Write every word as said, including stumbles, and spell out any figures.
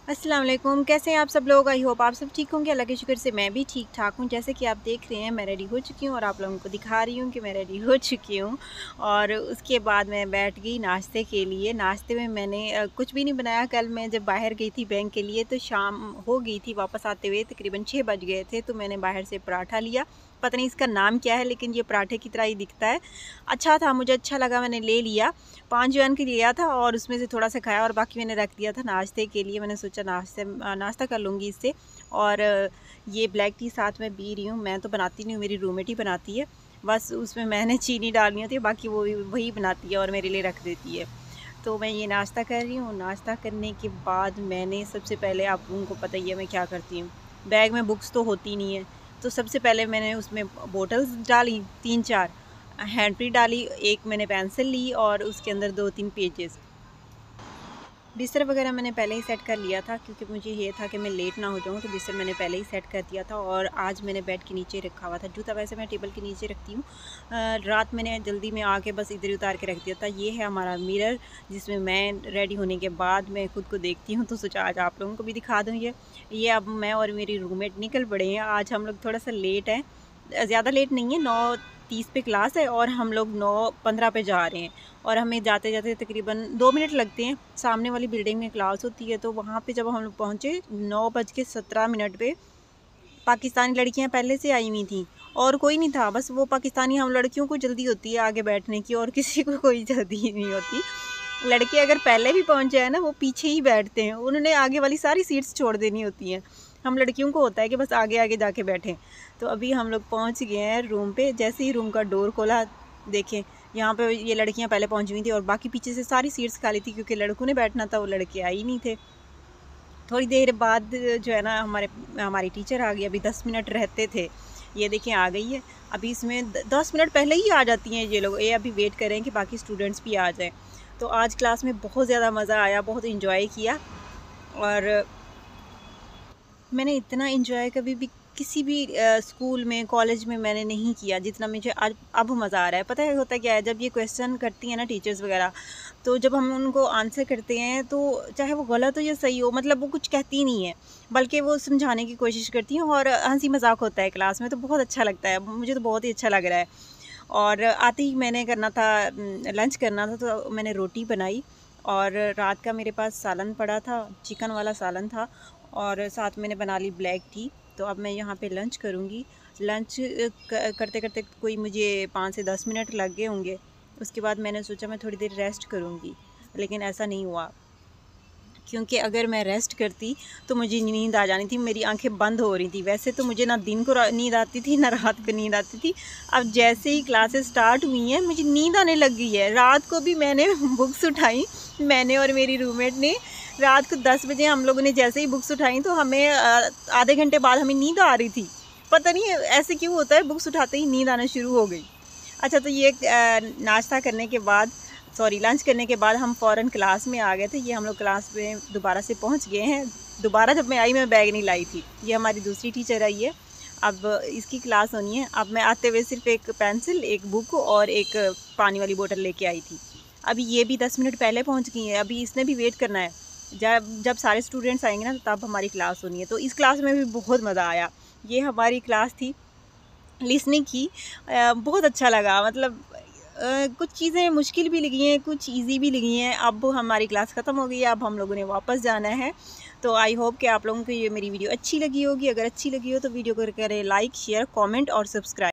अस्सलाम वालेकुम। कैसे हैं आप सब लोग? आई होप आप सब ठीक होंगे। अल्लाह के शुक्र से मैं भी ठीक ठाक हूँ। जैसे कि आप देख रहे हैं मैं रेडी हो चुकी हूँ और आप लोगों को दिखा रही हूँ कि मैं रेडी हो चुकी हूँ। और उसके बाद मैं बैठ गई नाश्ते के लिए। नाश्ते में मैंने कुछ भी नहीं बनाया। कल मैं जब बाहर गई थी बैंक के लिए तो शाम हो गई थी, वापस आते हुए तकरीबन छः बज गए थे। तो मैंने बाहर से पराठा लिया, पता नहीं इसका नाम क्या है लेकिन ये पराठे की तरह ही दिखता है। अच्छा था, मुझे अच्छा लगा, मैंने ले लिया। पाँच जुआन के लिया था और उसमें से थोड़ा सा खाया और बाकी मैंने रख दिया था नाश्ते के लिए। मैंने सोचा नाश्ते नाश्ता कर लूँगी इससे। और ये ब्लैक टी साथ में पी रही हूँ। मैं तो बनाती नहीं हूँ, मेरी रूममेट ही बनाती है। बस उसमें मैंने चीनी डालनी होती है, बाकी वो वही बनाती है और मेरे लिए रख देती है। तो मैं ये नाश्ता कर रही हूँ। नाश्ता करने के बाद मैंने सबसे पहले, आप उनको पता ही है मैं क्या करती हूँ, बैग में बुक्स तो होती नहीं है, तो सबसे पहले मैंने उसमें बोटल्स डाली तीन चार, हैंड फ्री डाली, एक मैंने पेंसिल ली और उसके अंदर दो तीन पेजेस। बिस्तर वगैरह मैंने पहले ही सेट कर लिया था क्योंकि मुझे ये था कि मैं लेट ना हो जाऊँ, तो बिस्तर मैंने पहले ही सेट कर दिया था। और आज मैंने बेड के नीचे रखा हुआ था जूता, वैसे मैं टेबल के नीचे रखती हूँ। रात मैंने जल्दी में आके बस इधर उतार के रख दिया था। ये है हमारा मिरर जिसमें मैं रेडी होने के बाद मैं खुद को देखती हूँ, तो सोचा आज आप लोगों को भी दिखा दूँ। ये ये अब मैं और मेरी रूममेट निकल पड़े हैं। आज हम लोग थोड़ा सा लेट हैं, ज़्यादा लेट नहीं है, नौ तीस पे क्लास है और हम लोग नौ पंद्रह पे जा रहे हैं। और हमें जाते जाते तकरीबन दो मिनट लगते हैं। सामने वाली बिल्डिंग में क्लास होती है, तो वहाँ पे जब हम लोग पहुँचे नौ बज के सत्रह मिनट पे, पाकिस्तानी लड़कियाँ पहले से आई हुई थी और कोई नहीं था। बस वो पाकिस्तानी हम लड़कियों को जल्दी होती है आगे बैठने की और किसी को कोई जल्दी नहीं होती। लड़के अगर पहले भी पहुँच जाए ना, वो पीछे ही बैठते हैं, उन्होंने आगे वाली सारी सीट्स छोड़ देनी होती हैं। हम लड़कियों को होता है कि बस आगे आगे जाके बैठें। तो अभी हम लोग पहुंच गए हैं रूम पे। जैसे ही रूम का डोर खोला, देखें यहाँ पे ये लड़कियां पहले पहुंची हुई थी और बाकी पीछे से सारी सीट्स खाली थी क्योंकि लड़कों ने बैठना था, वो लड़के आए ही नहीं थे। थोड़ी देर बाद जो है ना हमारे हमारी टीचर आ गई। अभी दस मिनट रहते थे, ये देखें आ गई है। अभी इसमें दस मिनट पहले ही आ जाती हैं ये लोग। ये अभी वेट करें कि बाकी स्टूडेंट्स भी आ जाएँ। तो आज क्लास में बहुत ज़्यादा मज़ा आया, बहुत इंजॉय किया। और मैंने इतना एंजॉय कभी भी किसी भी आ, स्कूल में कॉलेज में मैंने नहीं किया जितना मुझे आज अब मज़ा आ रहा है। पता है होता क्या है, जब ये क्वेश्चन करती हैं ना टीचर्स वगैरह, तो जब हम उनको आंसर करते हैं तो चाहे वो गलत हो या सही हो, मतलब वो कुछ कहती नहीं है बल्कि वो समझाने की कोशिश करती हैं और हंसी मजाक होता है क्लास में, तो बहुत अच्छा लगता है। मुझे तो बहुत ही अच्छा लग रहा है। और आते ही मैंने करना था, लंच करना था, तो मैंने रोटी बनाई और रात का मेरे पास सालन पड़ा था, चिकन वाला सालन था और साथ मैंने बना ली ब्लैक टी। तो अब मैं यहाँ पे लंच करूँगी। लंच करते करते कोई मुझे पाँच से दस मिनट लग गए होंगे। उसके बाद मैंने सोचा मैं थोड़ी देर रेस्ट करूँगी, लेकिन ऐसा नहीं हुआ क्योंकि अगर मैं रेस्ट करती तो मुझे नींद आ जानी थी, मेरी आंखें बंद हो रही थी। वैसे तो मुझे ना दिन को नींद आती थी ना रात को नींद आती थी। अब जैसे ही क्लासेस स्टार्ट हुई हैं मुझे नींद आने लग गई है। रात को भी मैंने बुक्स उठाई, मैंने और मेरी रूममेट ने रात को दस बजे हम लोगों ने जैसे ही बुक्स उठाई तो हमें आधे घंटे बाद हमें नींद आ रही थी। पता नहीं ऐसे क्यों होता है, बुक्स उठाते ही नींद आना शुरू हो गई। अच्छा, तो ये नाश्ता करने के बाद, सॉरी लंच करने के बाद हम फ़ौरन क्लास में आ गए थे। ये हम लोग क्लास में दोबारा से पहुंच गए हैं। दोबारा जब मैं आई मैं बैग नहीं लाई थी। ये हमारी दूसरी टीचर आई है, अब इसकी क्लास होनी है। अब मैं आते हुए सिर्फ एक पेंसिल, एक बुक और एक पानी वाली बोतल लेके आई थी। अभी ये भी दस मिनट पहले पहुंच गई है। अभी इसने भी वेट करना है, जब जब सारे स्टूडेंट्स आएंगे ना तब हमारी क्लास होनी है। तो इस क्लास में भी बहुत मज़ा आया। ये हमारी क्लास थी लिसनिंग की। बहुत अच्छा लगा, मतलब Uh, कुछ चीज़ें मुश्किल भी लगी हैं, कुछ इजी भी लगी हैं। अब हमारी क्लास ख़त्म हो गई है, अब हम लोगों ने वापस जाना है। तो आई होप कि आप लोगों को ये मेरी वीडियो अच्छी लगी होगी। अगर अच्छी लगी हो तो वीडियो को करें लाइक, शेयर, कमेंट और सब्सक्राइब।